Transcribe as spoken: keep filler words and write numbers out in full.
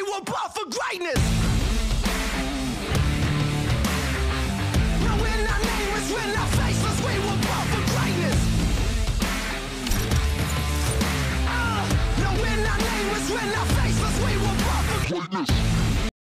we were born for greatness. No, we're not nameless, we're not faceless, we were born for greatness. Uh, no, we're not nameless, we're not faceless, we were born for greatness.